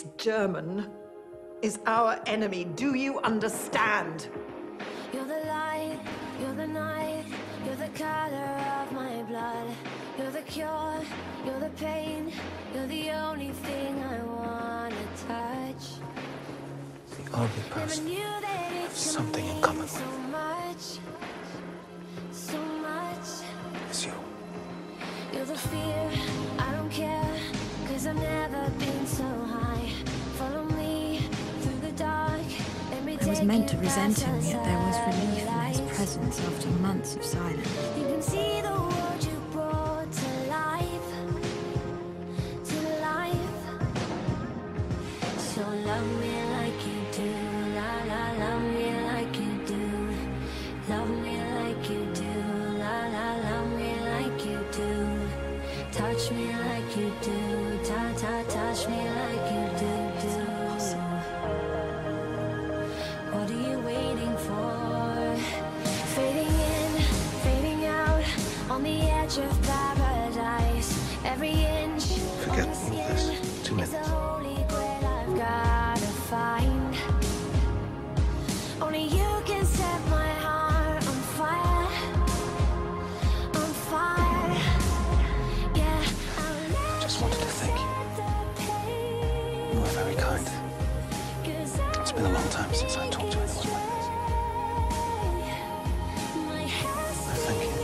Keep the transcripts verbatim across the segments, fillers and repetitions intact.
German is our enemy. Do you understand? You're the light, you're the night, you're the color of my blood. You're the cure, you're the pain, you're the only thing I wanna touch. The only person we have something in common with so much, so much. is you. You're the fear, I don't care, cause I've never been so high. Follow me through the dark. I was meant to resent him, yet there was relief in his presence after months of silence. You can see the world you brought to life, to life. So love me like you do, la la, love me like you do. Love me like you do, la la, love me like you do. Touch me like you do, ta ta, touch me like you do, do. What are you waiting for? Fading in, fading out, on the edge of paradise. Every inch Forget of all this. Two minutes. is a holy grail I've gotta find. Only you can set my heart on fire, on fire. Yeah, I'll Just wanted to thank you. You were very kind. It's been a long time since I talked to anyone like this. I thank you.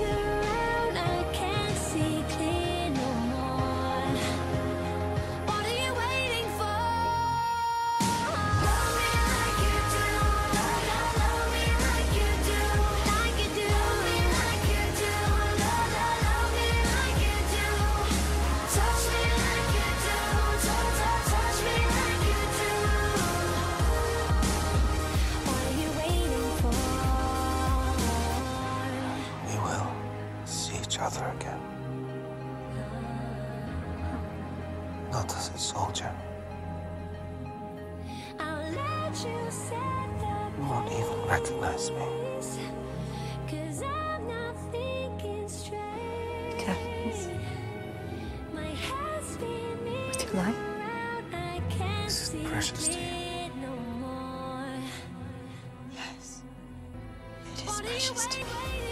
We will see each other again. Not as a soldier. You won't even recognize me. Curtains. Would you like? This is precious to you. Yes. It is precious to me.